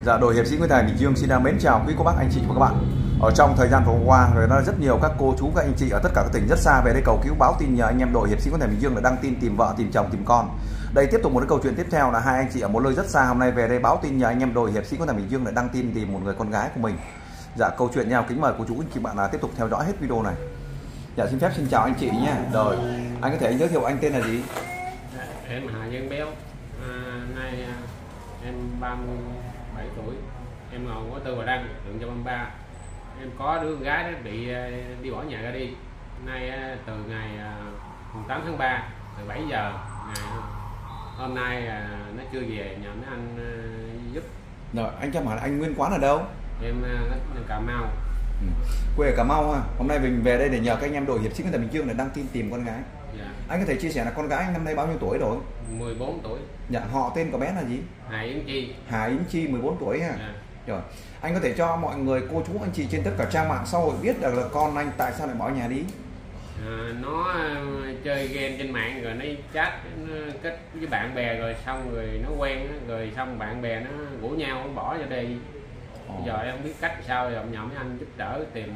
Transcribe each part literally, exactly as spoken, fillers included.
Dạ, đội hiệp sĩ Nguyễn Thành Bình Dương xin mến chào quý cô bác, anh chị và các bạn. Ở trong thời gian vừa qua, rồi nó rất nhiều các cô chú, các anh chị ở tất cả các tỉnh rất xa về đây cầu cứu báo tin nhờ anh em đội hiệp sĩ Nguyễn Thành Bình Dương là đăng tin tìm vợ, tìm chồng, tìm con. Đây tiếp tục một cái câu chuyện tiếp theo là hai anh chị ở một nơi rất xa hôm nay về đây báo tin nhờ anh em đội hiệp sĩ Nguyễn Thành Bình Dương lại đăng tin tìm một người con gái của mình. Dạ, câu chuyện nhau kính mời cô chú anh chị bạn là tiếp tục theo dõi hết video này. Dạ, xin phép xin chào anh chị nhé. Rồi, anh có thể giới thiệu anh tên là gì? Em Hà Văn Béo, à, nay à, em ba mươi bảy tuổi, em ngồi ngõ Tư Bà Đăng, đường một trăm ba mươi ba. Em có đứa con gái đó bị à, đi bỏ nhà ra đi. Nay à, từ ngày à, tám tháng ba, từ bảy giờ ngày hôm nay à, nó chưa về, nhờ mấy anh à, giúp. Rồi, anh cho hỏi là anh nguyên quán ở đâu? Em à, ở Cà Mau. Ừ. Quê ở Cà Mau ha. Hôm nay mình về đây để nhờ các anh em đội hiệp sĩ Nguyễn Thành Bình Dương để đăng tin tìm con gái. Dạ. Anh có thể chia sẻ là con gái anh năm nay bao nhiêu tuổi rồi? mười bốn tuổi. Dạ, họ tên của bé là gì? Hà Yến Chi. Hà Yến Chi, mười bốn tuổi ha. Dạ. Rồi, anh có thể cho mọi người, cô chú, anh chị trên tất cả trang mạng xã hội biết được là con anh tại sao lại bỏ nhà đi? À, nó à, chơi game trên mạng rồi nó chat, nó kết với bạn bè rồi xong rồi nó quen rồi xong bạn bè nó rủ nhau nó bỏ ra đi. Ồ. Giờ em không biết cách sao rồi nhờ mấy anh giúp đỡ tìm.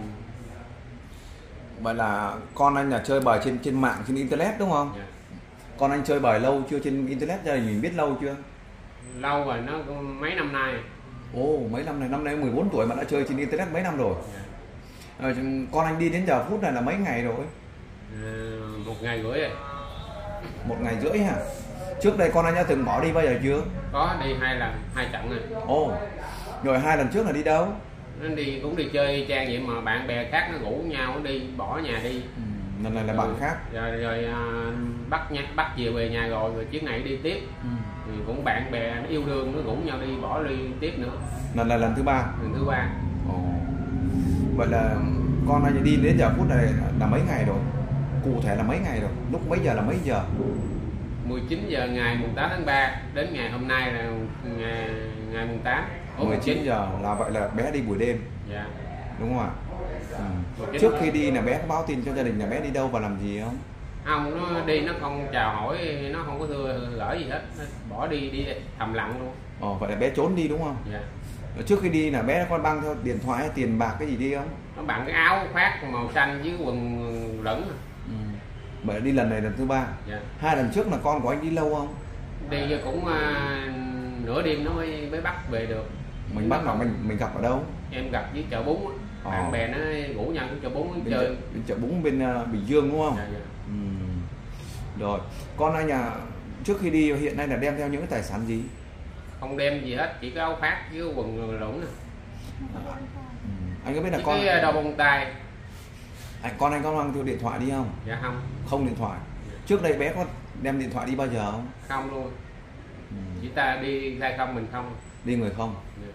Vậy là con anh là chơi bời trên trên mạng, trên internet đúng không? Dạ. Con anh chơi bời lâu chưa trên internet, gia đình mình biết lâu chưa? Lâu rồi, nó cũng mấy năm nay. Ồ, mấy năm này, năm nay mười bốn tuổi mà đã chơi trên internet mấy năm rồi. Dạ. À, con anh đi đến giờ phút này là mấy ngày rồi? À, một ngày rưỡi rồi. Một ngày rưỡi hả? Trước đây con anh đã từng bỏ đi bao giờ chưa? Có đi hai lần, hai trận rồi. Ồ, rồi hai lần trước là đi đâu? Nó đi cũng đi chơi trang vậy mà bạn bè khác nó rủ nhau nó đi bỏ nhà đi. Ừ, lần này là bạn khác. Rồi rồi à, bắt nhắc bắt về về nhà rồi rồi chuyến này đi tiếp. Ừ. Thì cũng bạn bè nó yêu đương nó rủ nhau đi bỏ đi tiếp nữa. Lần này lần thứ ba. Lần thứ ba. Ồ. Vậy là con anh đi đến giờ phút này là mấy ngày rồi? Cụ thể là mấy ngày rồi? Lúc mấy giờ là mấy giờ? mười chín giờ ngày mùng tám tháng ba đến ngày hôm nay là ngày ngày mùng tám. mười chín giờ là vậy là bé đi buổi đêm. Dạ. Đúng không ạ? Ừ. Trước khi đi là bé có báo tin cho gia đình là bé đi đâu và làm gì không? Không, nó đi nó không chào hỏi, nó không có thưa gửi gì hết, nó bỏ đi đi thầm lặng luôn. Ồ, vậy là bé trốn đi đúng không? Dạ. Trước khi đi là bé có mang theo điện thoại hay tiền bạc cái gì đi không? Nó bằng cái áo khoác màu xanh với quần lửng. Ừ. Vậy là đi lần này lần thứ ba. Dạ. Hai lần trước là con của anh đi lâu không? Đi cũng uh, nửa đêm nó mới mới bắt về được. Mình bắt là mình mình gặp ở đâu? Em gặp với chợ bún, Ờ. bạn bè nó rủ nhau cái chợ bún Bên chơi. chợ, bên chợ bún bên uh, Bình Dương đúng không? Dạ, dạ. Ừ. Rồi, con anh nhà trước khi đi hiện nay là đem theo những cái tài sản gì? Không đem gì hết, chỉ có áo khoác với quần lửng nè. À, ừ. Anh có biết là Chỉ con cái đầu bông tay. anh con anh có mang theo điện thoại đi không? Dạ không. Không điện thoại. Trước đây bé có đem điện thoại đi bao giờ không? Không luôn. Ừ. Chỉ ta đi ra không mình không. Đi người không? Dạ.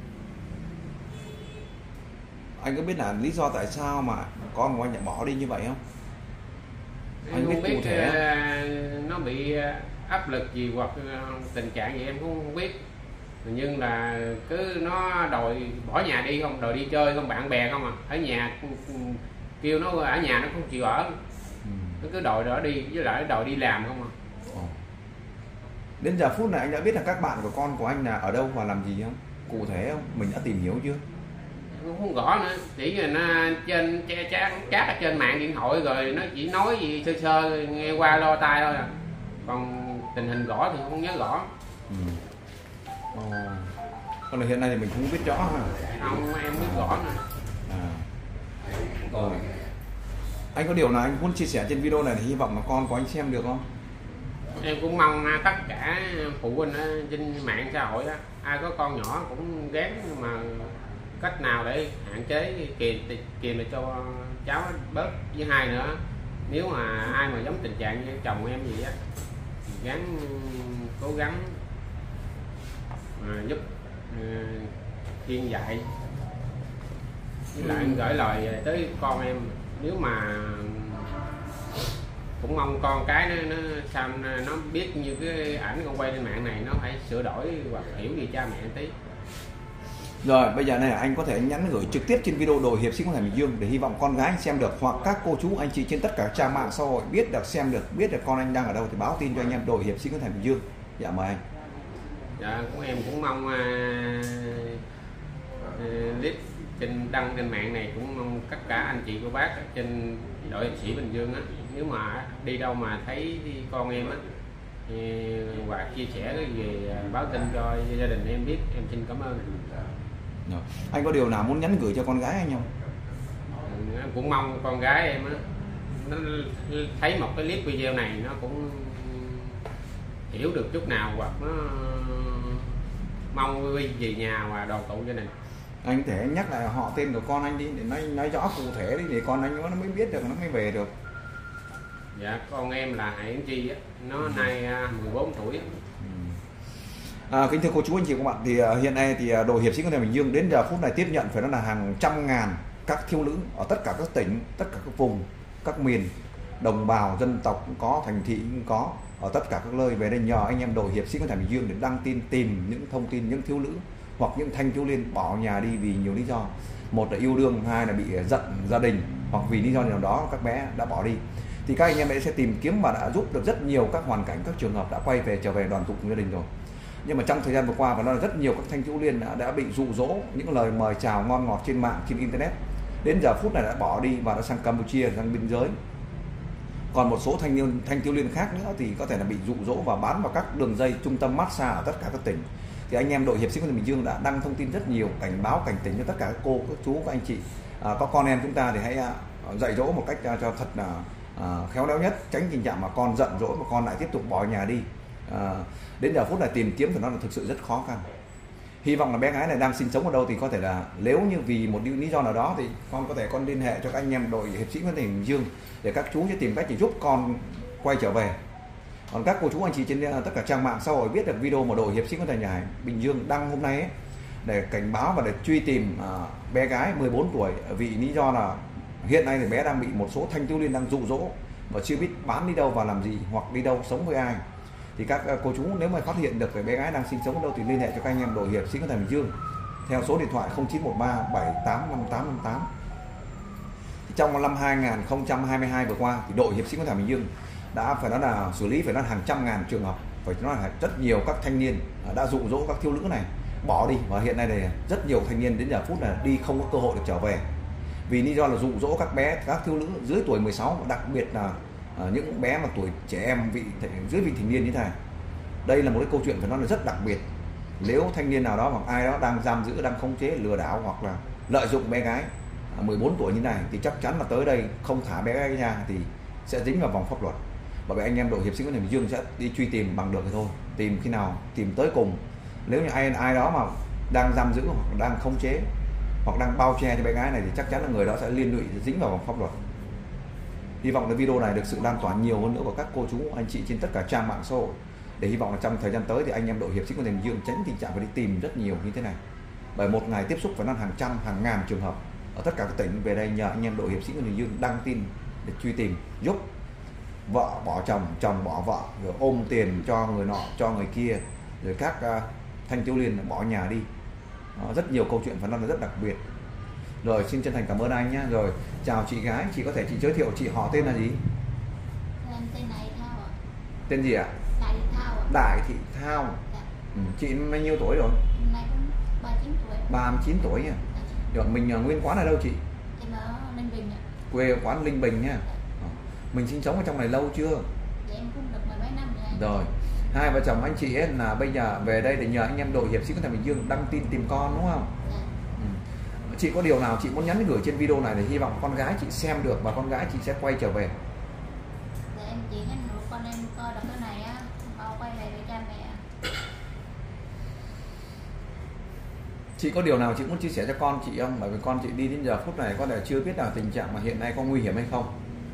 Anh có biết là lý do tại sao mà con của anh lại bỏ đi như vậy không? Em Anh biết không cụ biết thể uh, nó bị uh, áp lực gì hoặc uh, tình trạng gì em cũng không biết, nhưng là cứ nó đòi bỏ nhà đi, không đòi đi chơi không bạn bè không à, ở nhà kêu nó ở nhà nó không chịu ở. Ừ. Nó cứ đòi đó đi, với lại đòi đi làm không à. Ồ. Đến giờ phút này anh đã biết là các bạn của con của anh là ở đâu và làm gì không? Cụ thể không? Mình đã tìm hiểu chưa? Cũng không rõ nữa, chỉ là nó trên chat chat ở trên mạng điện thoại rồi nó chỉ nói gì sơ sơ nghe qua lo tai thôi à, còn tình hình rõ thì không nhớ rõ. Ừ. Ồ. Còn là hiện nay thì mình không biết rõ ha. Không, em biết rõ nè. À. Rồi. Anh có điều nào anh muốn chia sẻ trên video này thì hy vọng là con của anh xem được không? Em cũng mong tất cả phụ huynh trên mạng xã hội đó, ai có con nhỏ cũng gán mà cách nào để hạn chế kìm kìm để cho cháu bớt. Với hai nữa, nếu mà ai mà giống tình trạng như chồng em gì á, gắng cố gắng mà giúp khuyên dạy, với lại em gửi lời tới con em, nếu mà cũng mong con cái nó, nó sao nó biết như cái ảnh con quay trên mạng này nó phải sửa đổi hoặc hiểu về cha mẹ tí. Rồi bây giờ này anh có thể nhắn gửi trực tiếp trên video đội hiệp sĩ Nguyễn Thành Bình Dương để hy vọng con gái anh xem được, hoặc các cô chú anh chị trên tất cả trang mạng xã hội biết được, xem được, biết được con anh đang ở đâu thì báo tin cho anh em đội hiệp sĩ Nguyễn Thành Bình Dương. Dạ mời anh. Dạ cũng em cũng mong uh, trên đăng trên mạng này cũng mong tất cả anh chị cô bác trên đội hiệp sĩ Bình Dương á, nếu mà đi đâu mà thấy con em á và chia sẻ cái gì báo tin cho gia đình em biết, em xin cảm ơn. Rồi. Anh có điều nào muốn nhắn gửi cho con gái anh không? Em cũng mong con gái em á nó thấy một cái clip video này nó cũng hiểu được chút nào, hoặc nó mong về nhà và đoàn tụ gia đình. Anh có thể nhắc lại họ tên của con anh đi để nói nói rõ cụ thể đi để con anh nó mới biết được, nó mới về được. Dạ con em là Hải Yến Chi á, nó ừ. nay mười bốn tuổi. Ừ. À, kính thưa cô chú anh chị các bạn, thì uh, hiện nay thì uh, đội hiệp sĩ quân thể Bình Dương đến giờ phút này tiếp nhận phải nói là hàng trăm ngàn các thiếu nữ ở tất cả các tỉnh, tất cả các vùng, các miền, đồng bào dân tộc cũng có, thành thị cũng có, ở tất cả các nơi về đây nhờ anh em đội hiệp sĩ quân thể Bình Dương để đăng tin tìm những thông tin những thiếu nữ hoặc những thanh thiếu niên bỏ nhà đi vì nhiều lý do. Một là yêu đương, hai là bị giận gia đình, hoặc vì lý do nào đó các bé đã bỏ đi. Thì các anh em sẽ tìm kiếm và đã giúp được rất nhiều các hoàn cảnh, các trường hợp đã quay về trở về đoàn tụ cùng gia đình rồi. Nhưng mà trong thời gian vừa qua và nó là rất nhiều các thanh thiếu niên đã, đã bị dụ dỗ những lời mời chào ngon ngọt trên mạng, trên internet, đến giờ phút này đã bỏ đi và đã sang Campuchia, sang biên giới. Còn một số thanh niên thanh thiếu niên khác nữa thì có thể là bị dụ dỗ và bán vào các đường dây trung tâm massage ở tất cả các tỉnh. Thì anh em đội hiệp sĩ quân thể Bình Dương đã đăng thông tin rất nhiều, cảnh báo cảnh tỉnh cho tất cả các cô, các chú, các anh chị, à, có con em chúng ta thì hãy à, dạy dỗ một cách à, cho thật là à, khéo léo nhất, tránh tình trạng mà con giận dỗi mà con lại tiếp tục bỏ nhà đi. À, đến giờ phút này tìm kiếm thì nó là thực sự rất khó khăn. Hy vọng là bé gái này đang sinh sống ở đâu thì có thể là nếu như vì một lý do nào đó thì con có thể con liên hệ cho các anh em đội hiệp sĩ quân thể Bình Dương để các chú sẽ tìm cách để giúp con quay trở về. Còn các cô chú anh chị trên tất cả trang mạng xã hội biết được video mà đội hiệp sĩ quân thể nhà Bình Dương đăng hôm nay ấy, để cảnh báo và để truy tìm uh, bé gái mười bốn tuổi, vì lý do là hiện nay thì bé đang bị một số thanh thiếu niên đang dụ dỗ và chưa biết bán đi đâu và làm gì hoặc đi đâu sống với ai. Thì các uh, cô chú nếu mà phát hiện được cái bé gái đang sinh sống ở đâu thì liên hệ cho các anh em đội hiệp sĩ quân thể Bình Dương theo số điện thoại không chín một ba bảy tám năm tám năm tám. Trong năm hai nghìn không trăm hai mươi hai vừa qua thì đội hiệp sĩ quân thể Bình Dương đã phải nói là xử lý phải nói hàng trăm ngàn trường hợp, phải nói là rất nhiều các thanh niên đã dụ dỗ các thiếu nữ này bỏ đi, và hiện nay này rất nhiều thanh niên đến giờ phút là đi không có cơ hội được trở về vì lý do là dụ dỗ các bé, các thiếu nữ dưới tuổi mười sáu, đặc biệt là uh, những bé mà tuổi trẻ em vị dưới vị thành niên như thế này. Đây là một cái câu chuyện phải nói là rất đặc biệt. Nếu thanh niên nào đó hoặc ai đó đang giam giữ, đang khống chế, lừa đảo hoặc là lợi dụng bé gái uh, mười bốn tuổi như này thì chắc chắn là tới đây không thả bé gái ra thì sẽ dính vào vòng pháp luật. Bởi vậy anh em đội hiệp sĩ quân thể Bình Dương sẽ đi truy tìm bằng được thì thôi, tìm khi nào tìm tới cùng. Nếu như ai ai đó mà đang giam giữ hoặc đang khống chế hoặc đang bao che cho bé gái này thì chắc chắn là người đó sẽ liên lụy, dính vào vòng pháp luật. Hy vọng cái video này được sự lan tỏa nhiều hơn nữa của các cô chú anh chị trên tất cả trang mạng xã hội, để hy vọng là trong thời gian tới thì anh em đội hiệp sĩ quân thể Bình Dương tránh tình trạng phải đi tìm rất nhiều như thế này. Bởi một ngày tiếp xúc phải nói hàng trăm hàng ngàn trường hợp ở tất cả các tỉnh về đây nhờ anh em đội hiệp sĩ quân thể Bình Dương đăng tin để truy tìm giúp. Vợ bỏ chồng, chồng bỏ vợ, rồi ôm tiền cho người nọ, cho người kia, rồi các uh, thanh thiếu niên bỏ nhà đi. Đó, rất nhiều câu chuyện phải nói là rất đặc biệt. Rồi xin chân thành cảm ơn anh nhé. Rồi chào chị gái, chị có thể chị giới thiệu chị họ tên là gì? Em tên này Thao ạ. Tên gì ạ? Đại Thị Thao ạ. Đại Thị Thao. Dạ. Ừ, chị bao nhiêu tuổi rồi? Hôm nay cũng ba mươi chín tuổi. ba mươi chín tuổi nha. Dạ. Rồi mình uh, nguyên quán ở đâu chị? Em ở Ninh Bình ạ. Quê quán Ninh Bình nha. Dạ. Mình sinh sống ở trong này lâu chưa? Dạ em cũng được mười mấy năm rồi. Rồi, hai vợ chồng anh chị ấy là bây giờ về đây để nhờ anh em đội hiệp sĩ quân thể Bình Dương đăng tin tìm con đúng không? Dạ. Ừ. Chị có điều nào chị muốn nhắn gửi trên video này để hy vọng con gái chị xem được và con gái chị sẽ quay trở về? Dạ em chỉ nhắn nhủ con em coi được cái này á, mau quay về với cha mẹ. Chị có điều nào chị muốn chia sẻ cho con chị không? Bởi vì con chị đi đến giờ phút này có thể chưa biết là tình trạng mà hiện nay có nguy hiểm hay không.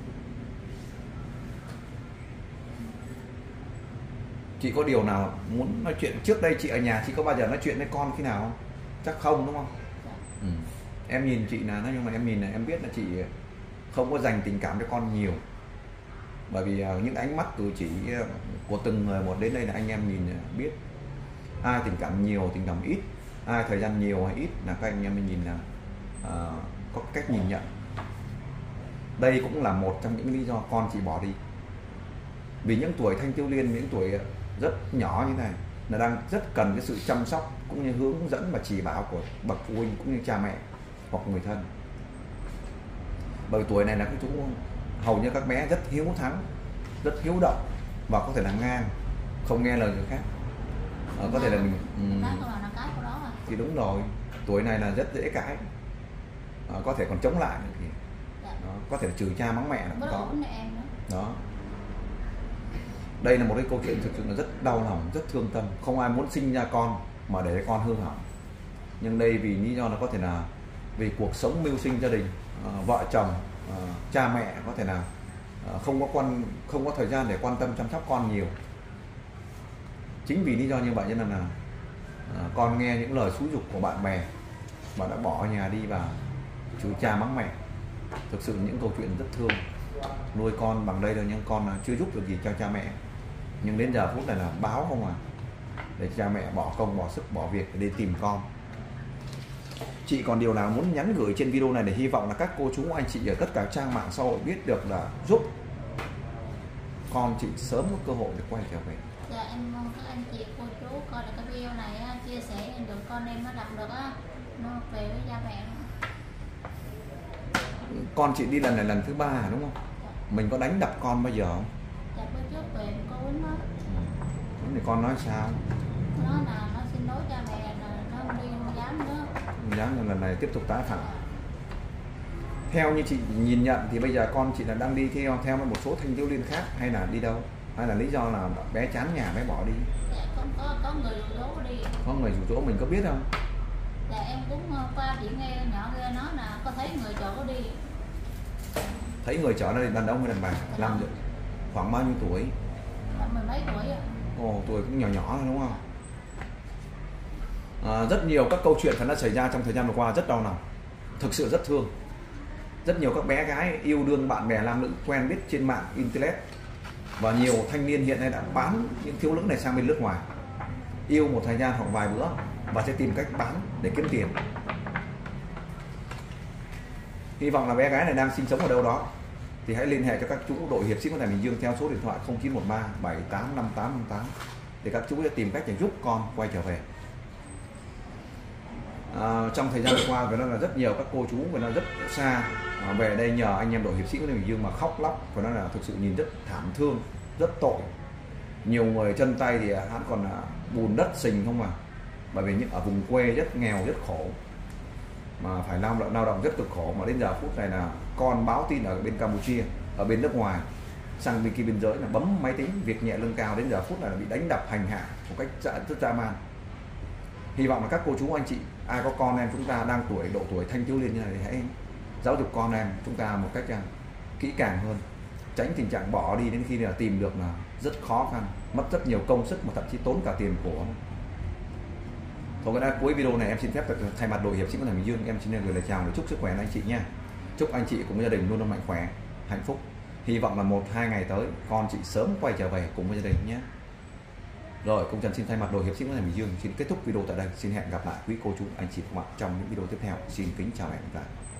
Chị có điều nào muốn nói chuyện? Trước đây chị ở nhà chị có bao giờ nói chuyện với con khi nào không? Chắc không đúng không? Dạ. Ừ. Em nhìn chị là nói chung là em nhìn là em biết là chị không có dành tình cảm cho con nhiều. Bởi vì những ánh mắt cử chỉ của từng người một đến đây là anh em nhìn biết ai tình cảm nhiều, tình cảm ít, ai thời gian nhiều hay ít là các anh em mình nhìn là uh, có cách nhìn nhận. Đây cũng là một trong những lý do con chị bỏ đi. Vì những tuổi thanh thiếu niên, những tuổi rất nhỏ như này là đang rất cần cái sự chăm sóc cũng như hướng dẫn và chỉ bảo của bậc phụ huynh cũng như cha mẹ. hoặc người thân. Bởi tuổi này là các chú hầu như các bé rất hiếu thắng, rất hiếu động và có thể là ngang, không nghe lời người khác. Ờ, có thể là mình um, thì đúng rồi, tuổi này là rất dễ cãi, ờ, có thể còn chống lại nữa kìa. Đó, có thể là chửi cha mắng mẹ cũng có. Đó. Đây là một cái câu chuyện thực sự là rất đau lòng, rất thương tâm. Không ai muốn sinh ra con mà để con hư hỏng. Nhưng đây vì lý do nó có thể là vì cuộc sống mưu sinh gia đình, uh, vợ chồng, uh, cha mẹ có thể là uh, không có quan không có thời gian để quan tâm chăm sóc con nhiều. Chính vì lý do như vậy cho nên là uh, con nghe những lời xúi giục của bạn bè và đã bỏ nhà đi và chửi cha mắng mẹ. Thực sự những câu chuyện rất thương. Nuôi con bằng đây rồi nhưng con chưa giúp được gì cho cha mẹ, nhưng đến giờ phút này là báo không à, để cha mẹ bỏ công bỏ sức bỏ việc để tìm con. Chị còn điều nào muốn nhắn gửi trên video này để hy vọng là các cô chú anh chị ở tất cả trang mạng xã hội biết được là giúp con chị sớm có cơ hội để quay trở về. Dạ em mong các anh chị cô chú coi được cái video này chia sẻ được con em nó đọc được á, nó về với cha mẹ. Con chị đi lần này lần thứ ba đúng không? Dạ. Mình có đánh đập con bao giờ không? Dạ bữa trước về cô quýnh nó. Ừ. Thì con nói sao? Nó là nó xin lỗi cha mẹ là nó không đi không dám nữa. Không dám, nhưng lần này tiếp tục tái phạm. Theo như chị nhìn nhận thì bây giờ con chị là đang đi theo theo một số thanh thiếu niên khác hay là đi đâu? Hay là lý do là bé chán nhà bé bỏ đi? Dạ có có, có người dụ dỗ đi. Có người dụ dỗ mình có biết không? Dạ em cũng qua chỉ nghe nhỏ kia nói là có thấy người chở có đi. Thấy người chở nó đàn ông hay đàn bà? Làm rồi. Khoảng bao nhiêu tuổi? Mười mấy tuổi ạ. Ồ, tuổi cũng nhỏ nhỏ thôi đúng không? À, rất nhiều các câu chuyện đã xảy ra trong thời gian vừa qua rất đau lòng, thực sự rất thương. Rất nhiều các bé gái yêu đương bạn bè nam nữ quen biết trên mạng internet, và nhiều thanh niên hiện nay đã bán những thiếu nữ này sang bên nước ngoài, yêu một thời gian hoặc vài bữa và sẽ tìm cách bán để kiếm tiền. Hy vọng là bé gái này đang sinh sống ở đâu đó thì hãy liên hệ cho các chú đội hiệp sĩ Quan Tài Bình Dương theo số điện thoại không chín một ba bảy tám năm tám năm tám để các chú sẽ tìm cách để giúp con quay trở về. À, trong thời gian qua phải nói là rất nhiều các cô chú phải nói rất xa à, về đây nhờ anh em đội hiệp sĩ Quan Tài Bình Dương mà khóc lóc, phải nói là thực sự nhìn rất thảm thương, rất tội. Nhiều người chân tay thì hắn còn là bùn đất sình không mà, bởi vì những ở vùng quê rất nghèo rất khổ mà phải lao động lao động rất cực khổ, mà đến giờ phút này là con báo tin ở bên Campuchia, ở bên nước ngoài sang bên kia biên giới là bấm máy tính việc nhẹ lương cao, đến giờ phút này là bị đánh đập hành hạ một cách rất dã man. Hy vọng là các cô chú anh chị ai có con em chúng ta đang tuổi độ tuổi thanh thiếu niên như này thì hãy giáo dục con em chúng ta một cách kỹ càng hơn, tránh tình trạng bỏ đi đến khi là tìm được là rất khó khăn, mất rất nhiều công sức mà thậm chí tốn cả tiền của. Thôi cái cuối video này em xin phép thay mặt đội hiệp sĩ Quan Tài Bình Dương em xin gửi lời chào để chúc sức khỏe anh chị nha. Chúc anh chị cùng gia đình luôn luôn mạnh khỏe, hạnh phúc. Hy vọng là một hai ngày tới con chị sớm quay trở về cùng với gia đình nhé. Rồi, Công Trần xin thay mặt đội hiệp sĩ Quan Tài Bình Dương xin kết thúc video tại đây. Xin hẹn gặp lại quý cô chú anh chị và các bạn trong những video tiếp theo. Xin kính chào và hẹn gặp lại.